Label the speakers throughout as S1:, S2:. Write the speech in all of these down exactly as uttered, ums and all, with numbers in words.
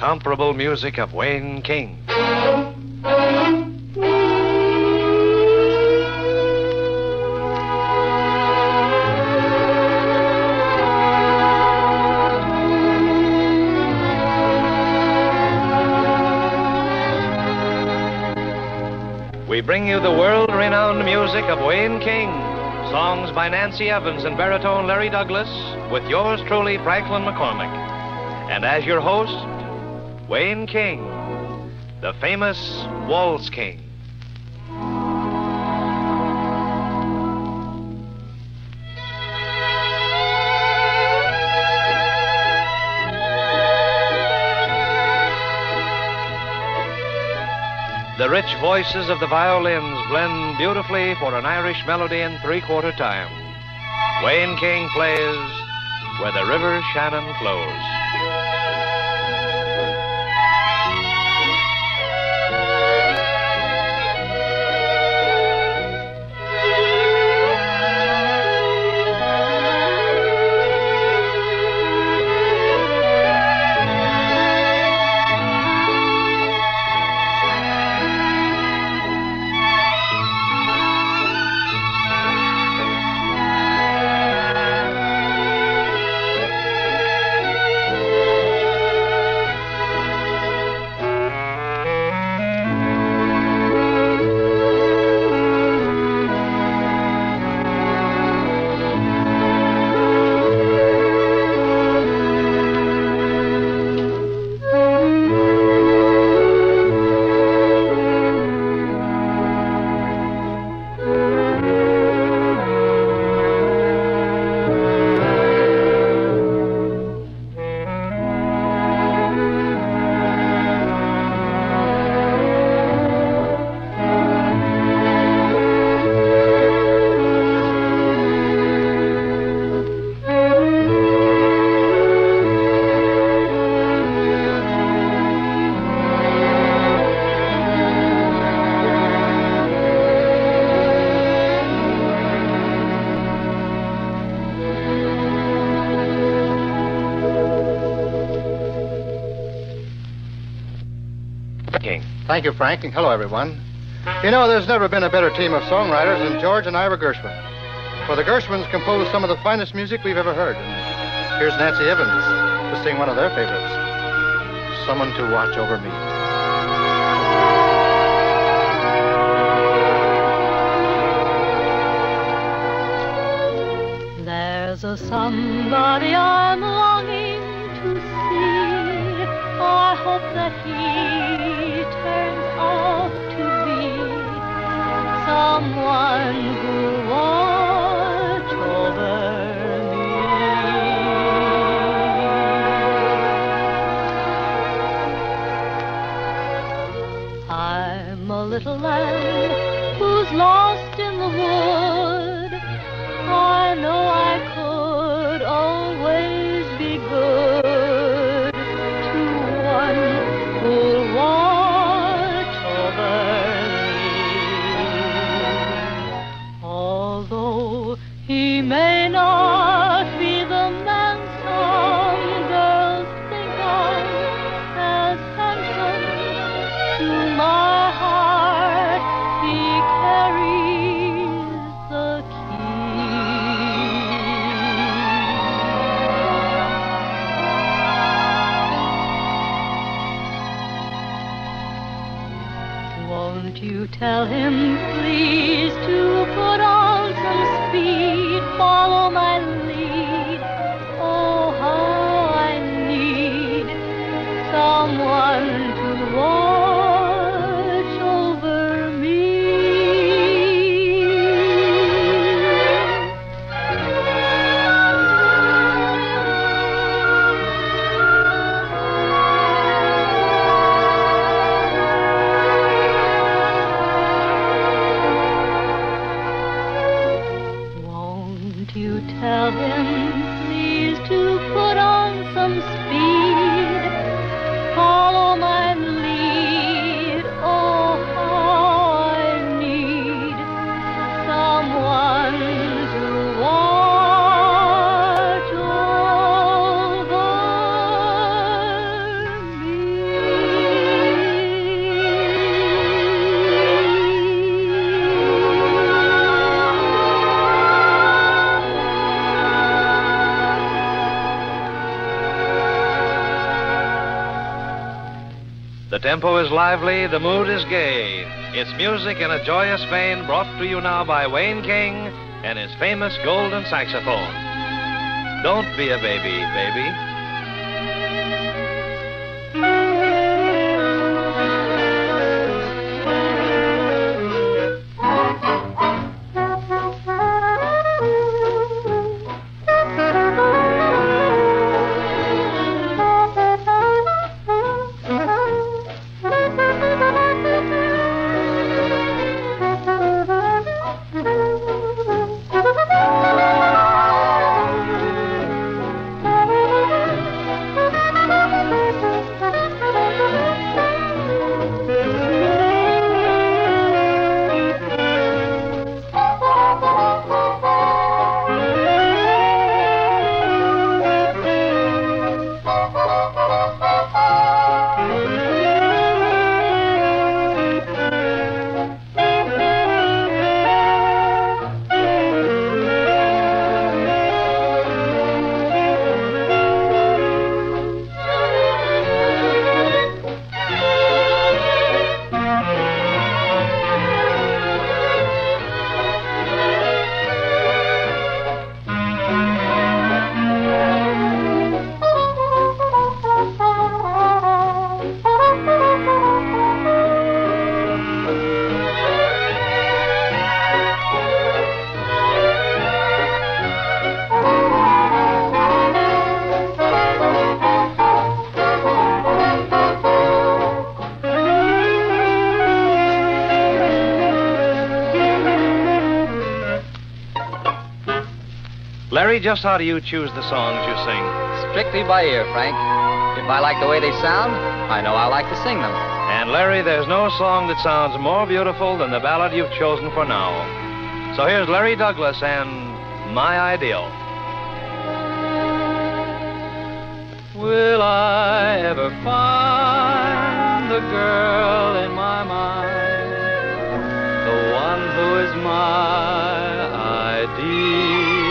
S1: incomparable music of Wayne King. We bring you the world-renowned music of Wayne King, songs by Nancy Evans and baritone Larry Douglas, with yours truly, Franklyn MacCormack. And as your host, Wayne King, the famous Waltz King. The rich voices of the violins blend beautifully for an Irish melody in three-quarter time. Wayne King plays Where the River Shannon Flows.
S2: Thank you, Frank, and hello, everyone. You know, there's never been a better team of songwriters than George and Ira Gershwin. For the Gershwins composed some of the finest music we've ever heard. And here's Nancy Evans to sing one of their favorites, Someone to Watch Over Me.
S3: There's a somebody I'm longing to see. I hope that he turns out to be someone who'll watch over me. I'm a little lamb who's lost in the wood. I know I could always be good to one who'll watch over me. Although he may not be the man some girls think of as handsome, to my heart he carries the Won't you tell him, please, to put on some speed, follow my lead? Oh, how I need someone to watch over me. You tell him, please, to put on some speed, follow my lead. Oh, how I need someone to watch over me.
S1: tempo is lively, the mood is gay. It's music in a joyous vein brought to you now by Wayne King and his famous golden saxophone. Don't be a baby, baby. Larry, just how do you choose the songs you sing?
S4: Strictly by ear, Frank. If I like the way they sound, I know I like to sing them.
S1: And Larry, there's no song that sounds more beautiful than the ballad you've chosen for now. So here's Larry Douglas and My Ideal.
S4: Will I ever find the girl in my mind, the one who is my ideal?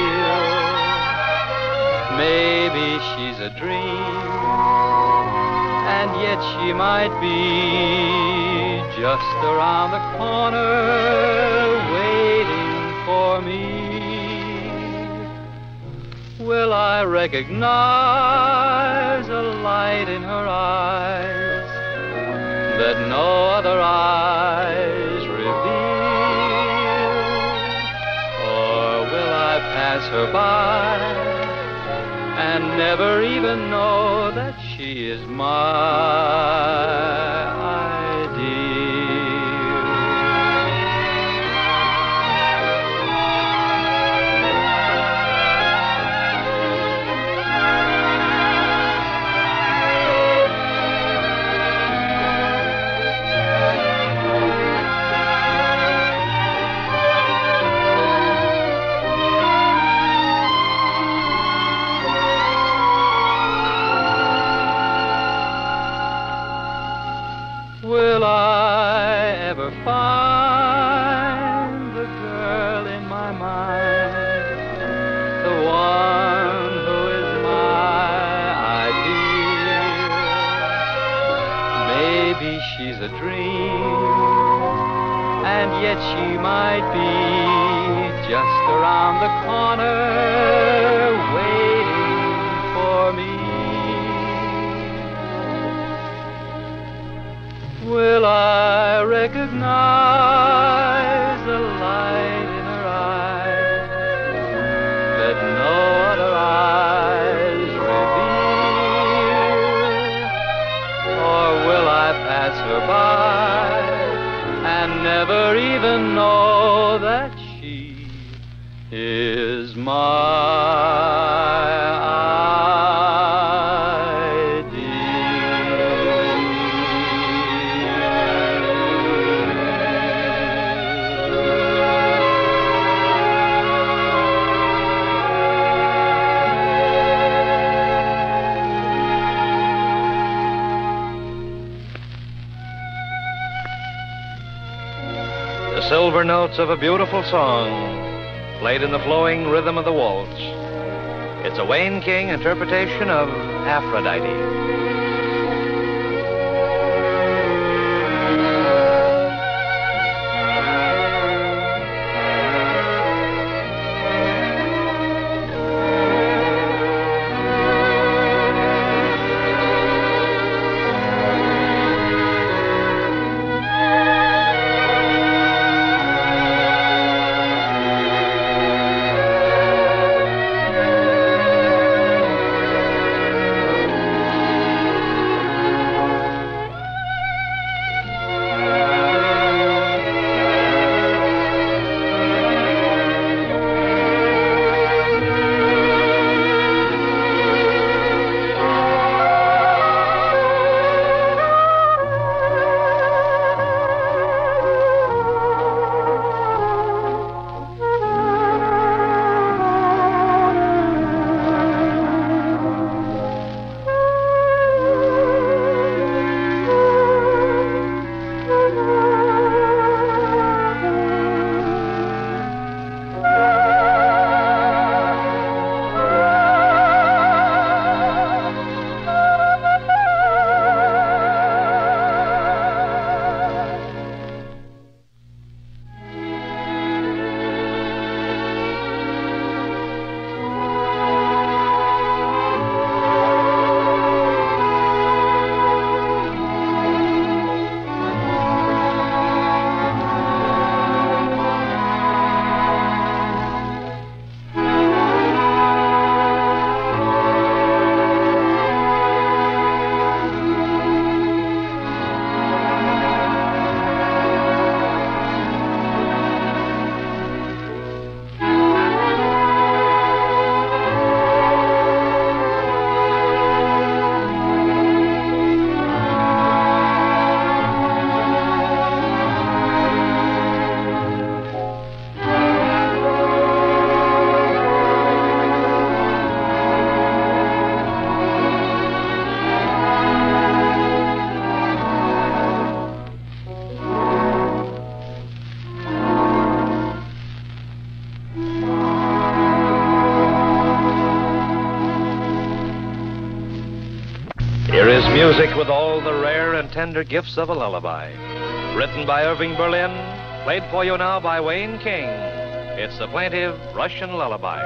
S4: Maybe she's a dream, and yet she might be just around the corner waiting for me. Will I recognize a light in her eyes that no other eyes reveal? Or will I pass her by and never even know that she is my ideal? Will I ever find the girl in my mind, the one who is my ideal? Maybe she's a dream, and yet she might be just around the corner waiting for me. Will I recognize the light in her eyes that no other eyes reveal? Or will I pass her by and never even know that she is my
S1: silver notes of a beautiful song, played in the flowing rhythm of the waltz. It's a Wayne King interpretation of Aphrodite. Music with all the rare and tender gifts of a lullaby. Written by Irving Berlin, played for you now by Wayne King. It's the plaintive Russian lullaby.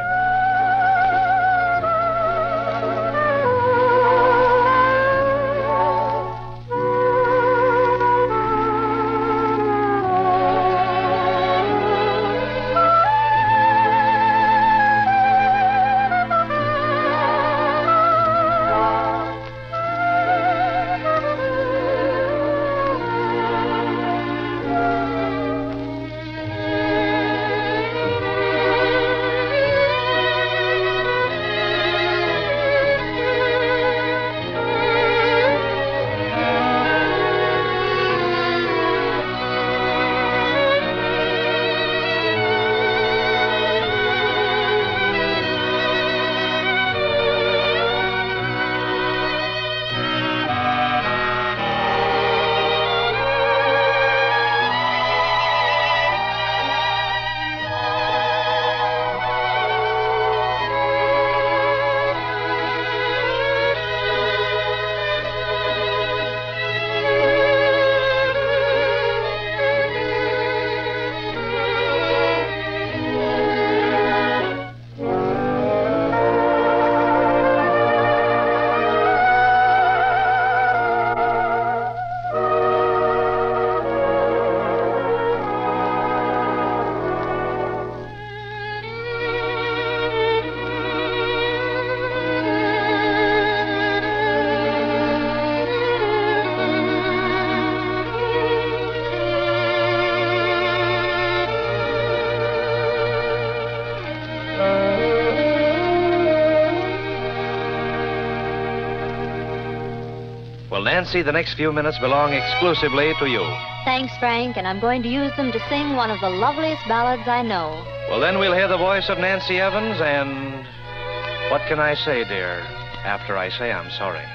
S1: Well, Nancy, the next few minutes belong exclusively to you.
S5: Thanks, Frank, and I'm going to use them to sing one of the loveliest ballads I know.
S1: Well, then we'll hear the voice of Nancy Evans, and what can I say, dear, after I say I'm sorry?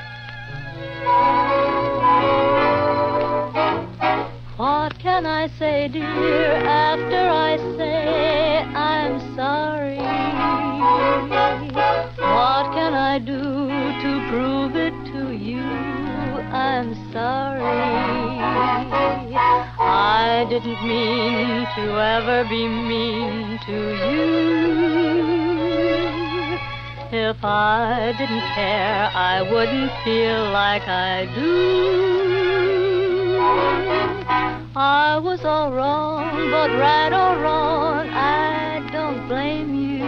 S3: What can I say, dear, after I say I'm sorry? What can I do to prove it to you? I'm sorry. I didn't mean to ever be mean to you. If I didn't care, I wouldn't feel like I do. I was all wrong, but right or wrong, I don't blame you.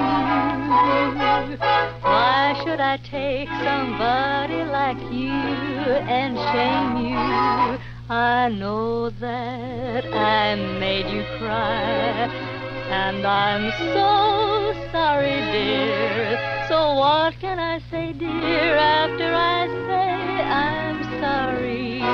S3: Why should I take somebody like you and shame you? I know that I made you cry, and I'm so sorry, dear. So what can I say, dear, after I say I'm sorry?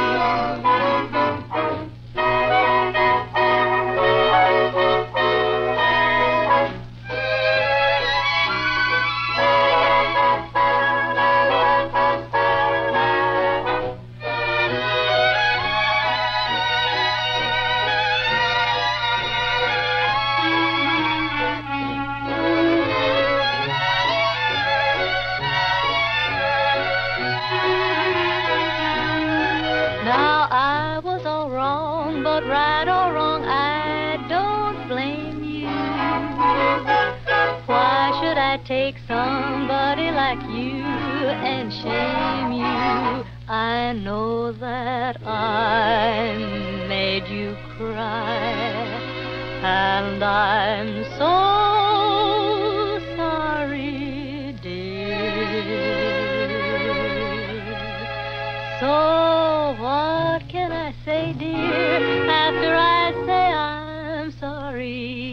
S3: Right or wrong, I don't blame you. Why should I take somebody like you and shame you? I know that I made you cry, and I'm so sorry, dear. So what can I say, dear, after I say I'm sorry?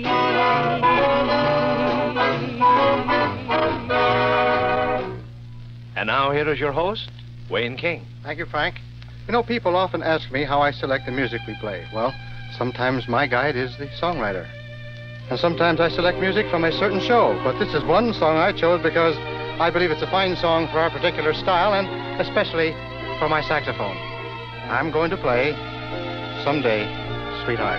S1: And now here is your host, Wayne King.
S2: Thank you, Frank. You know, people often ask me how I select the music we play. Well, sometimes my guide is the songwriter. And sometimes I select music from a certain show. But this is one song I chose because I believe it's a fine song for our particular style and especially for my saxophone. I'm going to play Someday, Sweetheart.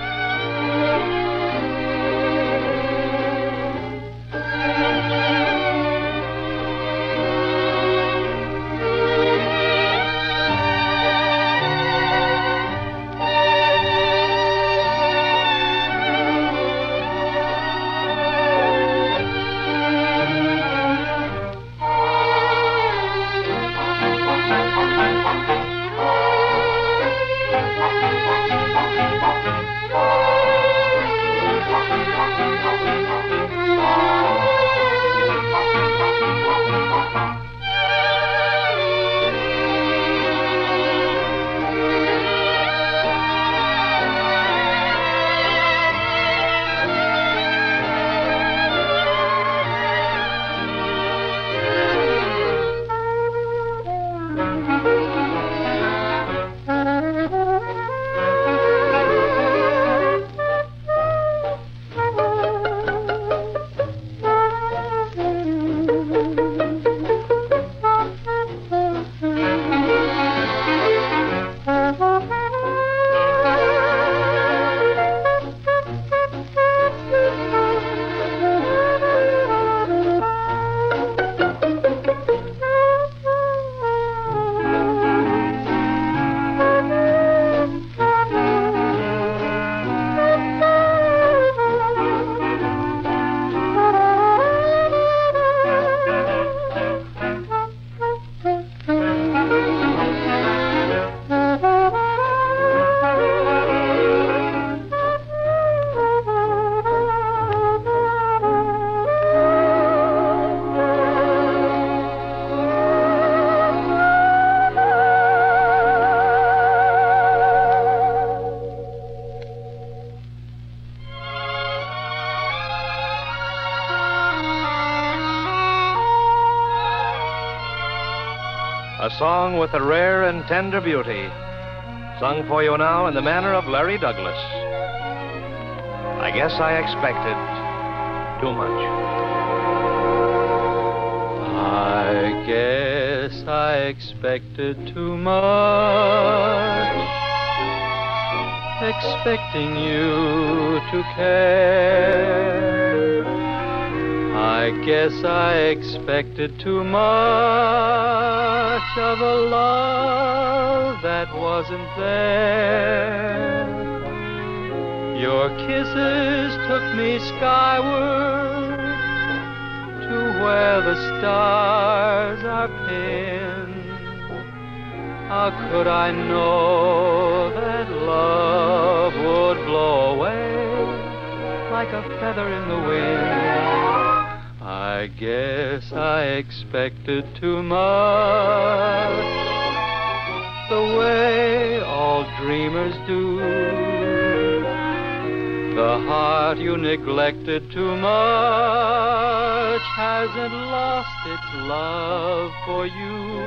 S1: a song with a rare and tender beauty, sung for you now in the manner of Larry Douglas. I guess I expected too much.
S6: I guess I expected too much, expecting you to care. I guess I expected too much of a love that wasn't there. Your kisses took me skyward to where the stars are pinned. How could I know that love would blow away like a feather in the wind? I guess I expected too much, the way all dreamers do. The heart you neglected too much hasn't lost its love for you.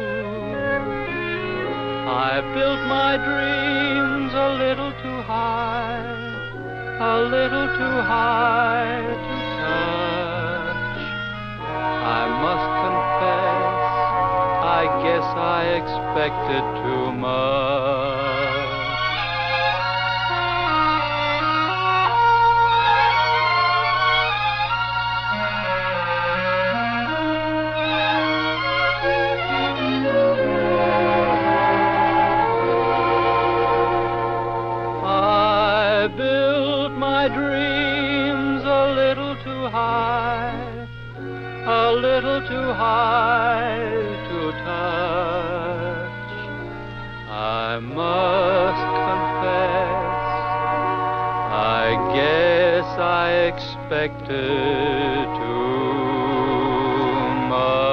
S6: I built my dreams a little too high, a little too high to touch. I must confess, I guess I expected too much. I built my dreams a little too high, a little too high to touch. I must confess, I guess I expected too much.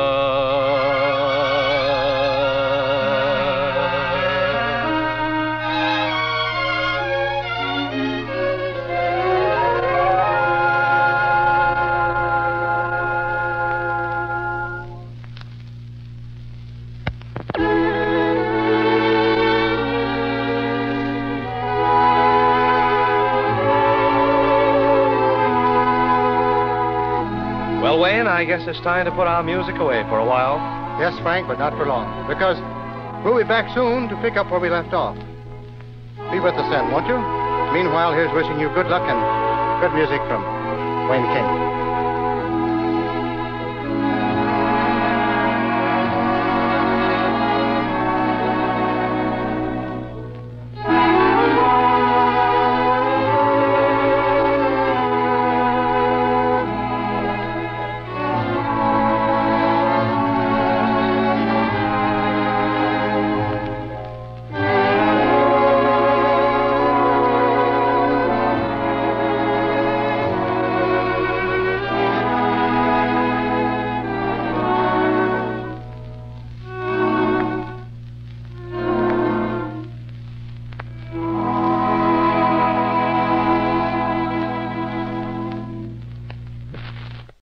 S1: I guess it's time to put our music away for a while.
S2: Yes, Frank, but not for long, because we'll be back soon to pick up where we left off. Be with us then, won't you? Meanwhile, here's wishing you good luck and good music from Wayne King.